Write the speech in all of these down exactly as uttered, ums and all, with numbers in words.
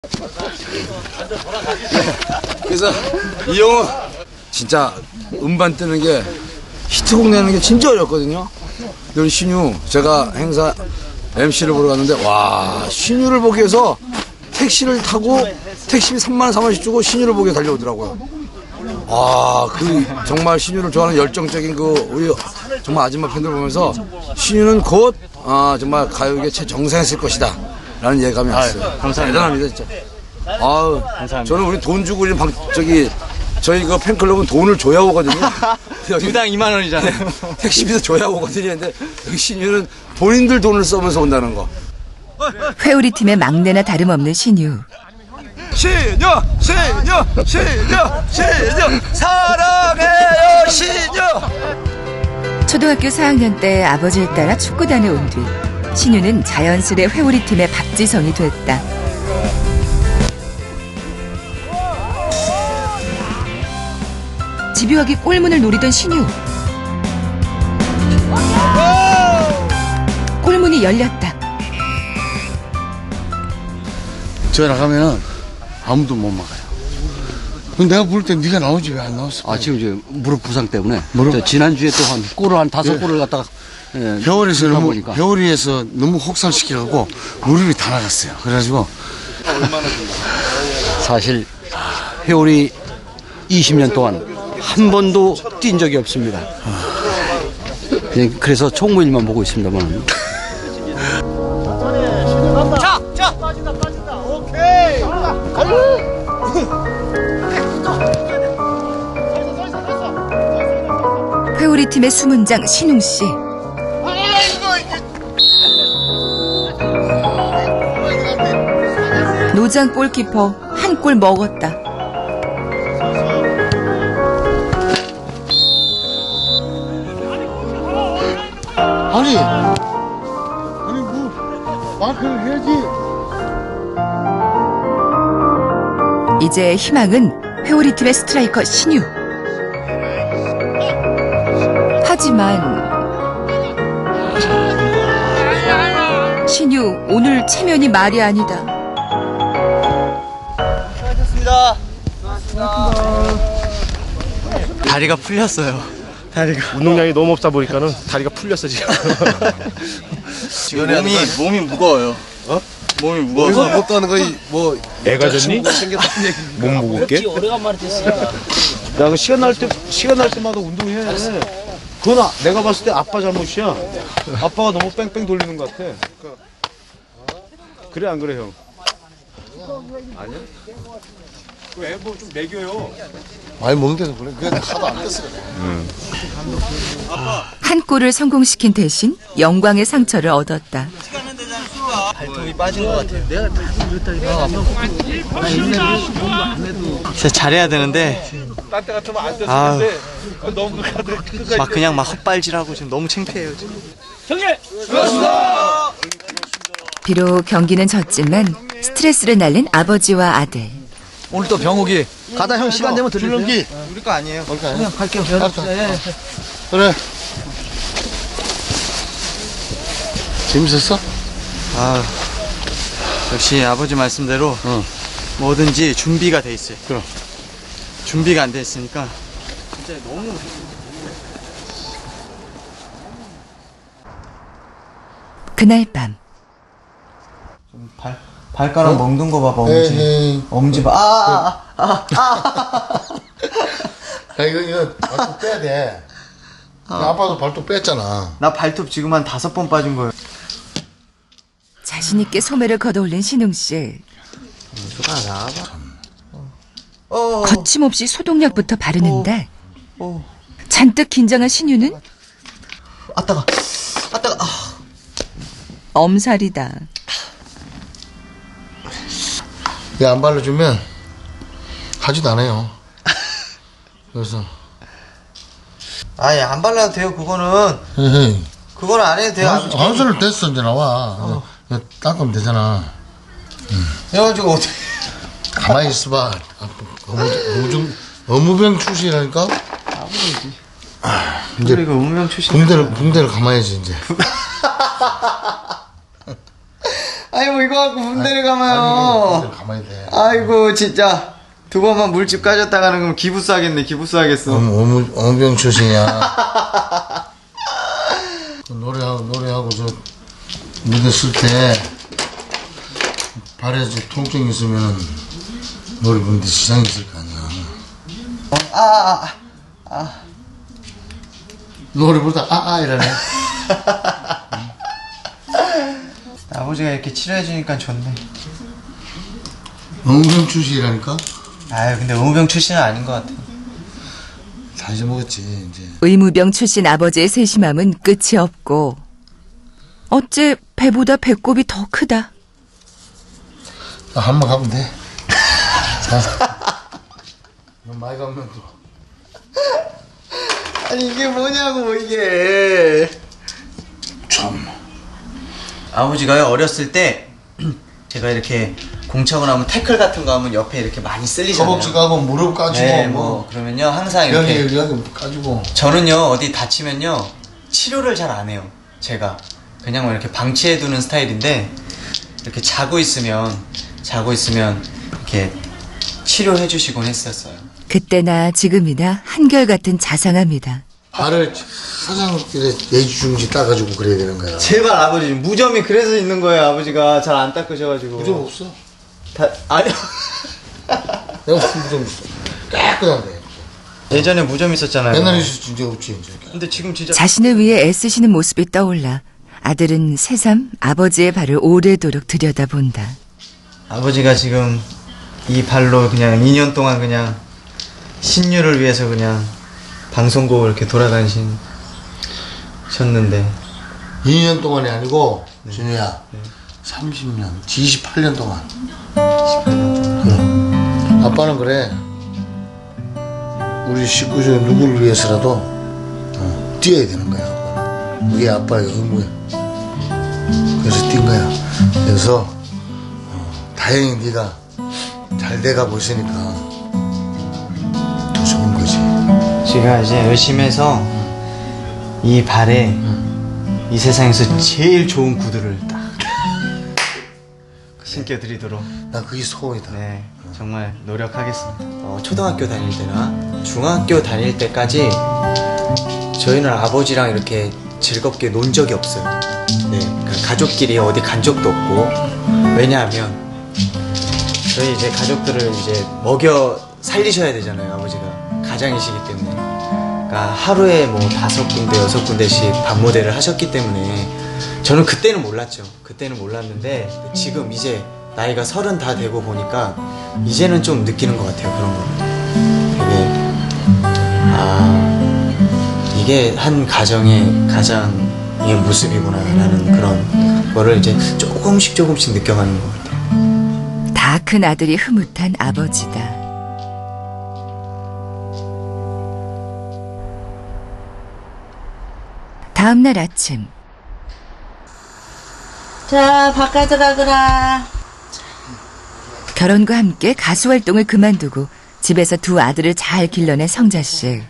그래서 이 형은 진짜 음반 뜨는 게 히트곡 내는 게 진짜 어렵거든요. 우리 신유, 제가 행사 엠씨를 보러 갔는데 와, 신유를 보기 위해서 택시를 타고 택시비 삼만 원, 사만 원씩 주고 신유를 보게 달려오더라고요. 아, 그 정말 신유를 좋아하는 열정적인 그 우리 정말 아줌마 팬들 보면서 신유는 곧 아, 정말 가요계 최정상했을 것이다 라는 예감이 왔어요. 아유, 감사합니다. 대단합니다 진짜. 아유, 감사합니다. 저는 우리 돈 주고 우리 방 저기 저희 그 팬클럽은 돈을 줘야 오거든요. 두당 이만 원이잖아요. 택시비도 줘야 오거든요. 근데 여기 신유는 본인들 돈을 써면서 온다는 거. 회오리 팀의 막내나 다름없는 신유. 신유, 신유, 신유, 신유, 사랑해요 신유. 초등학교 사 학년 때 아버지를 따라 축구단에 온 뒤 신유는 자연스레 회오리 팀의 박지성이 됐다. 집요하게 골문을 노리던 신유. 골문이 열렸다. 저 나가면은 아무도 못 막아요. 내가 부를 때 네가 나오지 왜 안 나왔어? 아, 지금 이제 무릎 부상 때문에. 무릎? 지난주에 또 한 골을 한 다섯 예. 골을 갖다가. 예, 겨울에서 너무, 보니까. 겨울에서 너무 혹살시키라고 무릎이 다 나갔어요. 그래가지고. 사실, 회오리 이십 년 동안 한 번도 뛴 적이 없습니다. 그냥 그래서 총무일만 보고 있습니다만. 자, 자. 빠진다, 빠진다. 오케이. 회오리 팀의 수문장 신웅 씨. 노장 골키퍼 한 골 먹었다. 아니, 아니, 뭐, 마크를 해야지. 이제 희망은 회오리 팀의 스트라이커 신유. 하지만 신유 오늘 체면이 말이 아니다. 수고하셨습니다. 다리가 풀렸어요. 다리가. 운동량이 너무 없다 보니까는 다리가 풀렸어 지금. 지금 몸이 몸이 무거워요. 어? 몸이 무거워서. 무겁다는 거이 뭐 애가 졌니? 몸 무겁게? 오래간만에 됐어. 야, 그 시간 날 때 시간 날 때마다 운동해. 그건 아, 내가 봤을 때 아빠 잘못이야. 아빠가 너무 뺑뺑 돌리는 것 같아. 그래 안 그래 형? 아니야? 왜 뭐 좀 먹여요? 많이 먹는데도 그래. 그게 하도 안 됐어. 그래. 응. 한 골을 성공시킨 대신 영광의 상처를 얻었다. 발톱이 빠진 것 같아요. 내가 진짜 잘해야 되는데. 딴때 같으면 안 됐을 아, 텐데. 너무 끝까지. 막 그냥 막 헛발질하고 지금 너무 창피해요 지금. 형님! 비록 경기는 졌지만 스트레스를 날린 아버지와 아들. 오늘 또 병욱이 가다 형 시간 되면 들릴게요. 줄넘기. 우리 거 아니에요. 그냥 갈게요. 알았어. 그래. 재밌었어? 아, 역시 아버지 말씀대로 응. 뭐든지 준비가 돼 있어요. 그럼. 준비가 안 돼 있으니까 진짜 너무. 그날 밤 발 발가락 먹는 거 봐봐. 엄지. 에이. 엄지 봐. 아, 아, 아, 아. 야, 이거, 이거, 발톱 빼야 돼. 아빠도 발톱 뺐잖아. 나 발톱 지금 한 다섯 번 빠진 거예요. 자신있게 소매를 걷어올린 신웅 씨. 어. 거침없이 소독약부터 바르는데 어. 잔뜩 긴장한 신유는 아 따가. 아 따가. 아. 엄살이다. 얘 안 발라주면 하지도 않아요. 그래서. 아예 안 발라도 돼요. 그거는. 헤이. 그거는 안 해도 돼요. 아버지. 한술 됐어, 이제 나와. 어. 닦으면 되잖아. 그래가지고 어떻게. 가만히 있어봐. 어무, 어무, 어무병 출신이라니까? 아버지. 아, 이제. 그래, 그 운명 출신. 붕대를, 붕대를 감아야지, 이제. 아, 아이고 이거 갖고 군대를 가마요. 가만히 돼. 아이고 진짜 두 번만 물집 까졌다 가는 거면 기부스 하겠네. 기부스 하겠어. 어느 어느 병 출신이야. 그 노래하고 노래하고 저 무대 쓸 때 발에 저 통증 있으면 노래 부르는데 지장이 있을 거 아니야. 아, 아, 아. 노래 부르다 아아 이러네. 아버지가 이렇게 치료해주니까 좋네. 응병 출신이라니까? 아유 근데 의무병 출신은 아닌 것 같아. 다 잊어먹었지 이제. 의무병 출신 아버지의 세심함은 끝이 없고 어째 배보다 배꼽이 더 크다. 나 한 번 가면 돼. 자. 너 많이 가면 또. 아니 이게 뭐냐고 이게. 참. 아버지가요 어렸을 때 제가 이렇게 공 차고 나면 태클 같은 거 하면 옆에 이렇게 많이 쓸리잖아요. 허벅지 까고 무릎 까지고 네, 뭐. 뭐 그러면요 항상 여기 이렇게 여기 여기 까지고. 저는요 어디 다치면요 치료를 잘 안 해요. 제가 그냥 뭐 이렇게 방치해두는 스타일인데 이렇게 자고 있으면 자고 있으면 이렇게 치료해 주시곤 했었어요. 그때나 지금이나 한결같은 자상합니다. 발을 사장길에 예지중지 따가지고 그래야 되는 거야. 제발 아버지 무좀이 그래서 있는 거예요. 아버지가 잘 안 닦으셔가지고. 무좀 없어. 다 아니요. 내가 무슨 무좀 있어. 깨끗한데. 예전에 무좀 있었잖아요. 옛날에 있었지 이제 없지 이제. 근데 지금 진짜 자신을 위해 애쓰시는 모습이 떠올라 아들은 새삼 아버지의 발을 오래도록 들여다본다. 아버지가 지금 이 발로 그냥 이 년 동안 그냥 신유를 위해서 그냥 방송국을 이렇게 돌아다니신 셨는데 이 년 동안이 아니고 준우야 삼십 년, 이십팔 년 동안. 응. 아빠는 그래. 우리 식구 중에 누구를 위해서라도 어, 뛰어야 되는 거야. 아빠는. 그게 아빠의 의무야. 그래서 뛴 거야. 그래서 어, 다행히 네가 잘 돼가고 있으니까 더 좋은 거지. 제가 이제 열심히 해서 이 발에 이 세상에서 제일 좋은 구두를 딱 신겨드리도록 난 그게 소원이다. 네 정말 노력하겠습니다. 어, 초등학교 다닐 때나 중학교 다닐 때까지 저희는 아버지랑 이렇게 즐겁게 논 적이 없어요. 네, 그러니까 가족끼리 어디 간 적도 없고 왜냐하면 저희 이제 가족들을 이제 먹여 살리셔야 되잖아요. 아버지가 가장이시기 때문에. 그러니까 하루에 뭐 다섯 군데 여섯 군데씩 밥모대를 하셨기 때문에 저는 그때는 몰랐죠. 그때는 몰랐는데 지금 이제 나이가 서른 다 되고 보니까 이제는 좀 느끼는 것 같아요. 그런 거. 되게 아 이게 한 가정의 가장의 모습이구나라는 그런 거를 이제 조금씩 조금씩 느껴가는 것 같아요. 다 큰 아들이 흐뭇한 아버지다. 다음 날 아침 자, 밥 가져가거라. 결혼과 함께 가수 활동을 그만두고 집에서 두 아들을 잘 길러낸 성자씨.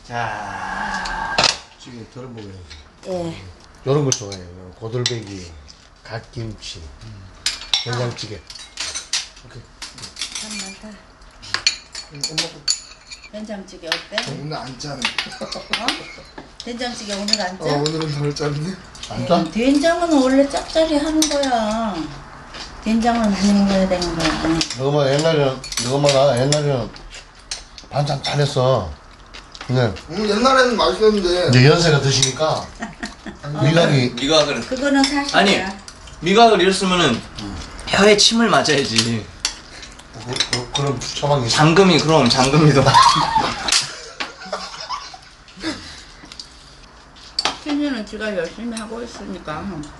찌개 덜어 먹어야지. 예. 이런 걸 좋아해요. 고들배기, 갓김치, 된장찌개. 참 많다. 된장찌개 어때? 오늘 안 짜네. 어? 된장찌개 오늘 안 짜? 어, 오늘은 덜 짰네. 안 짜? 된장은 원래 짭짤이 하는 거야. 된장을 많이 먹어야 되는 거야. 너가 옛날에, 너가 나 옛날에는 반찬 잘했어. 근데 음, 옛날에는 맛있었는데. 이제 연세가 드시니까 미각이 미각을 그거는 사실이야. 아니 미각을 잃었으면은 혀에 침을 맞아야지. 그, 그, 그런 처방이 있어. 장금이 그럼 장금이도. 신유는 지가 열심히 하고 있으니까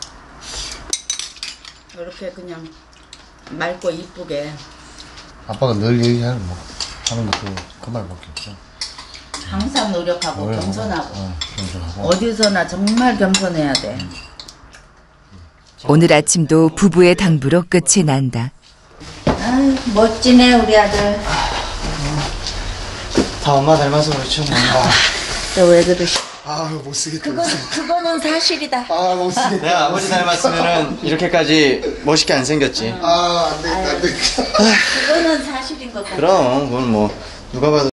이렇게 그냥 맑고 이쁘게 아빠가 늘 얘기하는 뭐 하는 것도 그 말밖에 없어. 항상 노력하고 노력하고, 겸손하고 어, 겸손하고. 어디서나 정말 겸손해야 돼. 오늘 아침도 부부의 당부로 끝이 난다. 아유, 멋지네 우리 아들. 다 엄마 닮아서 그렇죠. 뭔가. 너 왜 그러시? 아, 못 쓰겠다. 그거 그거는 사실이다. 아, 못 쓰겠다. 내가 아버지 닮았으면은 이렇게까지 멋있게 안 생겼지. 아, 안 되겠다, 안 되겠다. 그거는 사실인 것 같아. 그럼 그건 뭐 누가 봐도